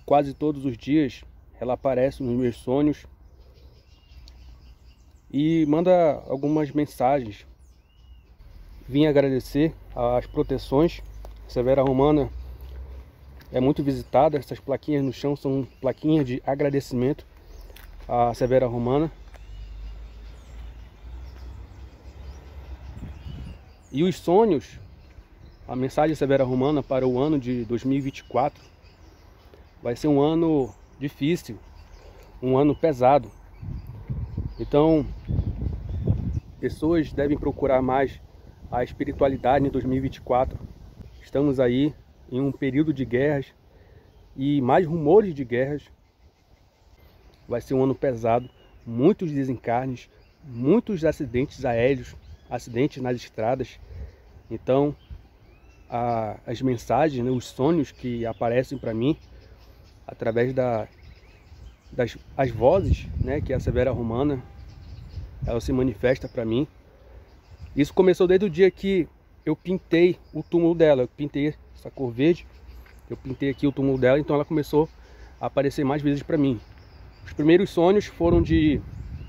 quase todos os dias ela aparece nos meus sonhos e manda algumas mensagens. Vim agradecer as proteções. A Severa Romana é muito visitada. Essas plaquinhas no chão são plaquinhas de agradecimento à Severa Romana. E os sonhos, a mensagem Severa Romana para o ano de 2024 vai ser um ano difícil, um ano pesado. Então, pessoas devem procurar mais a espiritualidade em 2024. Estamos aí em um período de guerras e mais rumores de guerras. Vai ser um ano pesado, muitos desencarnes, muitos acidentes aéreos, acidentes nas estradas. Então, as mensagens, né, os sonhos que aparecem para mim através das vozes, né, que a Severa Romana ela se manifesta para mim. Isso começou desde o dia que eu pintei o túmulo dela. Eu pintei essa cor verde, eu pintei aqui o túmulo dela, então ela começou a aparecer mais vezes para mim. Os primeiros sonhos foram de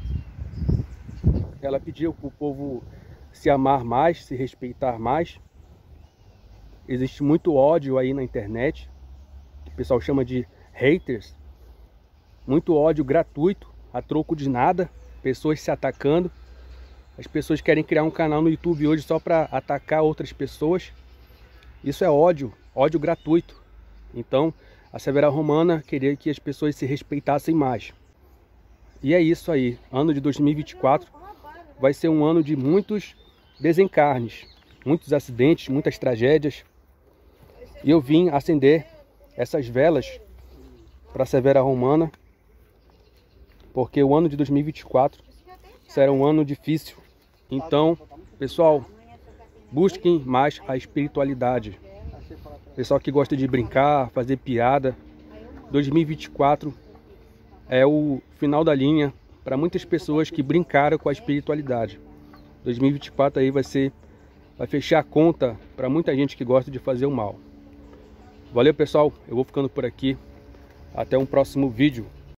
ela pedir para o povo se amar mais, se respeitar mais. Existe muito ódio aí na internet, que o pessoal chama de haters. Muito ódio gratuito, a troco de nada, pessoas se atacando. As pessoas querem criar um canal no YouTube hoje só para atacar outras pessoas. Isso é ódio, ódio gratuito. Então, a Severa Romana queria que as pessoas se respeitassem mais. E é isso aí, ano de 2024 vai ser um ano de muitos desencarnes, muitos acidentes, muitas tragédias. E eu vim acender essas velas para a Severa Romana, porque o ano de 2024 será um ano difícil. Então, pessoal, busquem mais a espiritualidade. Pessoal que gosta de brincar, fazer piada, 2024 é o final da linha para muitas pessoas que brincaram com a espiritualidade. 2024 aí vai fechar a conta para muita gente que gosta de fazer o mal. Valeu, pessoal, eu vou ficando por aqui. Até um próximo vídeo.